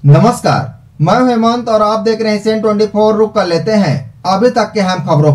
नमस्कार, मैं हेमंत और आप देख रहे हैं सेन 24। रुक कर लेते हैं अभी तक के अहम खबरों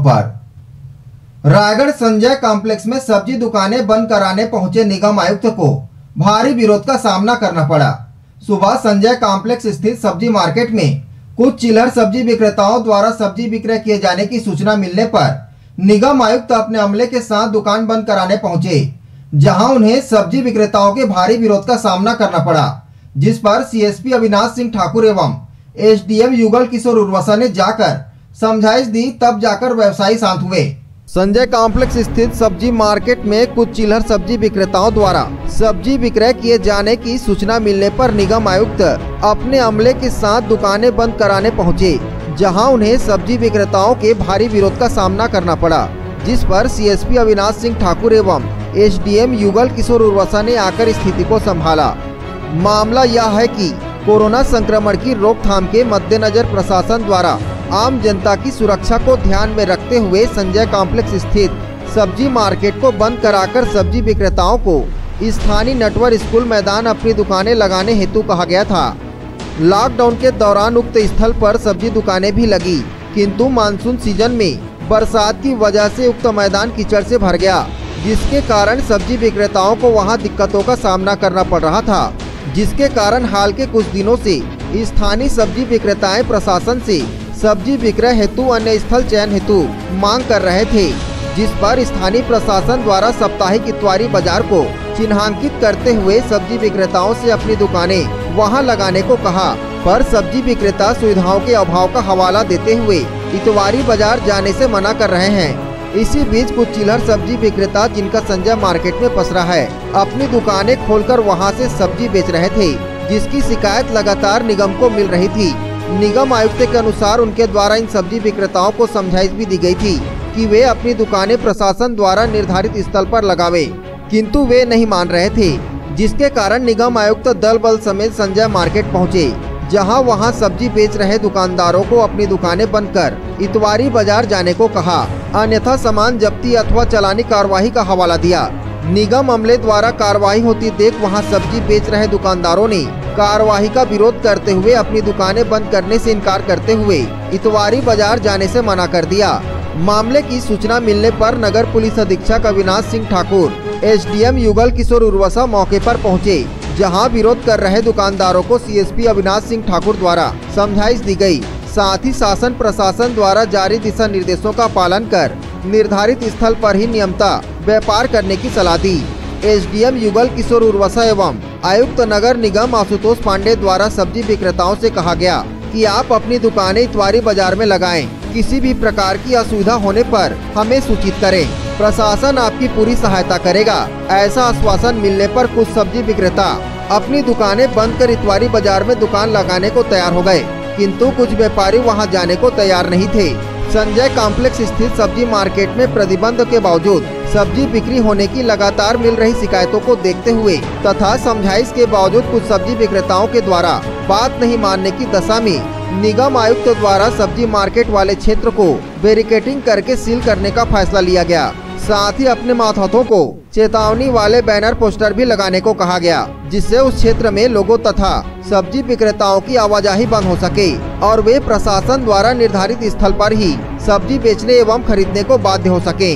पर। रायगढ़ संजय कॉम्प्लेक्स में सब्जी दुकानें बंद कराने पहुंचे निगम आयुक्त को भारी विरोध का सामना करना पड़ा। सुबह संजय कॉम्प्लेक्स स्थित सब्जी मार्केट में कुछ चिल्लर सब्जी विक्रेताओं द्वारा सब्जी विक्रय किए जाने की सूचना मिलने पर निगम आयुक्त अपने अमले के साथ दुकान बंद कराने पहुंचे, जहां उन्हें सब्जी विक्रेताओं के भारी विरोध का सामना करना पड़ा, जिस पर सीएसपी अविनाश सिंह ठाकुर एवं एसडीएम युगल किशोर उर्वसा ने जाकर समझाइश दी, तब जाकर व्यवसायी शांत हुए। संजय कॉम्प्लेक्स स्थित सब्जी मार्केट में कुछ चिल्लर सब्जी विक्रेताओं द्वारा सब्जी विक्रय किए जाने की सूचना मिलने पर निगम आयुक्त अपने अमले के साथ दुकानें बंद कराने पहुंचे, जहां उन्हें सब्जी विक्रेताओं के भारी विरोध का सामना करना पड़ा, जिस पर सीएसपी अविनाश सिंह ठाकुर एवं एसडीएम युगल किशोर उर्वसा ने आकर स्थिति को संभाला। मामला यह है कि कोरोना संक्रमण की रोकथाम के मद्देनजर प्रशासन द्वारा आम जनता की सुरक्षा को ध्यान में रखते हुए संजय कॉम्प्लेक्स स्थित सब्जी मार्केट को बंद कराकर सब्जी विक्रेताओं को स्थानीय नटवर स्कूल मैदान अपनी दुकानें लगाने हेतु कहा गया था। लॉकडाउन के दौरान उक्त स्थल पर सब्जी दुकानें भी लगी, किंतु मानसून सीजन में बरसात की वजह से उक्त मैदान कीचड़ से भर गया, जिसके कारण सब्जी विक्रेताओं को वहां दिक्कतों का सामना करना पड़ रहा था, जिसके कारण हाल के कुछ दिनों से स्थानीय सब्जी विक्रेताएं प्रशासन से सब्जी विक्रय हेतु अन्य स्थल चयन हेतु मांग कर रहे थे, जिस पर स्थानीय प्रशासन द्वारा साप्ताहिक इतवारी बाजार को चिन्हांकित करते हुए सब्जी विक्रेताओं से अपनी दुकानें वहां लगाने को कहा, पर सब्जी विक्रेता सुविधाओं के अभाव का हवाला देते हुए इतवारी बाजार जाने से मना कर रहे हैं। इसी बीच कुछ चिल्लर सब्जी विक्रेता, जिनका संजय मार्केट में पसरा है, अपनी दुकानें खोलकर वहां से सब्जी बेच रहे थे, जिसकी शिकायत लगातार निगम को मिल रही थी। निगम आयुक्त के अनुसार उनके द्वारा इन सब्जी विक्रेताओं को समझाइश भी दी गई थी कि वे अपनी दुकानें प्रशासन द्वारा निर्धारित स्थल पर लगावे, किंतु वे नहीं मान रहे थे, जिसके कारण निगम आयुक्त दल बल समेत संजय मार्केट पहुँचे, जहां वहां सब्जी बेच रहे दुकानदारों को अपनी दुकानें बंद कर इतवारी बाजार जाने को कहा, अन्यथा सामान जब्ती अथवा चालानी कार्रवाई का हवाला दिया। निगम अमले द्वारा कार्रवाई होती देख वहां सब्जी बेच रहे दुकानदारों ने कार्रवाई का विरोध करते हुए अपनी दुकानें बंद करने से इनकार करते हुए इतवारी बाजार जाने से मना कर दिया। मामले की सूचना मिलने पर नगर पुलिस अधीक्षक अविनाश सिंह ठाकुर, एसडीएम युगल किशोर उर्वसा मौके पर पहुँचे, जहां विरोध कर रहे दुकानदारों को सीएसपी अविनाश सिंह ठाकुर द्वारा समझाइश दी गई। साथ ही शासन प्रशासन द्वारा जारी दिशा निर्देशों का पालन कर निर्धारित स्थल पर ही नियमतः व्यापार करने की सलाह दी। एसडीएम युगल किशोर उर्वसा एवं आयुक्त नगर निगम आशुतोष पांडे द्वारा सब्जी विक्रेताओं से कहा गया कि आप अपनी दुकानें इतवारी बाजार में लगाएं। किसी भी प्रकार की असुविधा होने पर हमें सूचित करें, प्रशासन आपकी पूरी सहायता करेगा। ऐसा आश्वासन मिलने पर कुछ सब्जी विक्रेता अपनी दुकानें बंद कर इतवारी बाजार में दुकान लगाने को तैयार हो गए, किंतु कुछ व्यापारी वहां जाने को तैयार नहीं थे। संजय कॉम्प्लेक्स स्थित सब्जी मार्केट में प्रतिबंध के बावजूद सब्जी बिक्री होने की लगातार मिल रही शिकायतों को देखते हुए तथा समझाइश के बावजूद कुछ सब्जी विक्रेताओं के द्वारा बात नहीं मानने की दशा में निगम आयुक्त द्वारा सब्जी मार्केट वाले क्षेत्र को बैरिकेडिंग करके सील करने का फैसला लिया गया। साथ ही अपने मातहतों को चेतावनी वाले बैनर पोस्टर भी लगाने को कहा गया, जिससे उस क्षेत्र में लोगों तथा सब्जी विक्रेताओं की आवाजाही बंद हो सके और वे प्रशासन द्वारा निर्धारित स्थल पर ही सब्जी बेचने एवं खरीदने को बाध्य हो सके।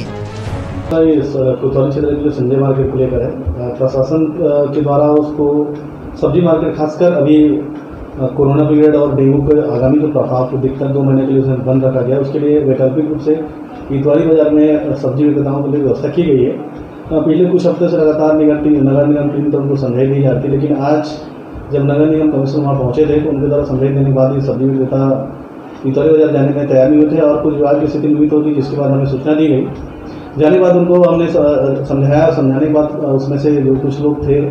कोतवाली क्षेत्र के संजय मार्केट को लेकर है, प्रशासन के द्वारा उसको सब्जी मार्केट खासकर अभी कोरोना पीरियड और डेंगू के आगामी जो प्रभाव को देखकर 2 महीने के लिए उसे बंद रखा गया। उसके लिए वैकल्पिक रूप से इतवारी बाजार में सब्जी विक्रेताओं के लिए व्यवस्था की गई है। पिछले कुछ हफ्ते से लगातार नगर निगम टीम तो उनको समझाई दी जाती, लेकिन आज जब नगर निगम कमिश्नर वहाँ पहुँचे थे तो उनके द्वारा समझाई देने के बाद ये सब्जी विक्रेता इतवारी बाजार जाने में तैयार नहीं हुए थे और कुछ विवाद की स्थिति निर्मित होगी, जिसके बाद हमें सूचना दी गई। जाने के बाद उनको हमने समझाया, समझाने के बाद उसमें से जो कुछ लोग थे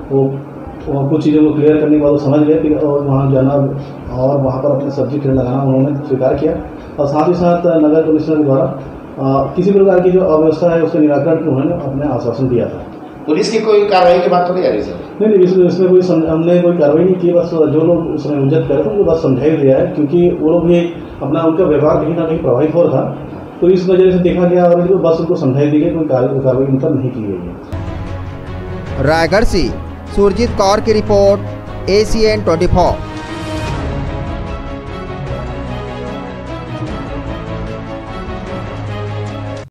वो कुछ चीज़ों को क्लियर करने के बाद वो समझ गए, फिर और वहाँ जाना और वहाँ पर अपनी सब्जी खरीद लगाना उन्होंने स्वीकार किया। और साथ ही साथ नगर कमिश्नर के द्वारा किसी प्रकार की जो अव्यवस्था है उसके निराकरण उन्होंने अपने आश्वासन दिया था। पुलिस की कोई कार्रवाई की बात थोड़ी आ रही सर? नहीं, इसमें कोई हमने कोई कार्रवाई नहीं की, बस जो लोग उसमें उज्जत करे थे उनको बस समझाई दिया है, क्योंकि वो लोग भी अपना उनका व्यवहार कहीं ना कहीं प्रभावित हो रहा था, तो इस वजह से देखा गया और बस उनको समझाई दी गई, कोई कार्रवाई उन पर नहीं की गई है। रायगढ़ से सुरजीत कौर की रिपोर्ट, ACN 24।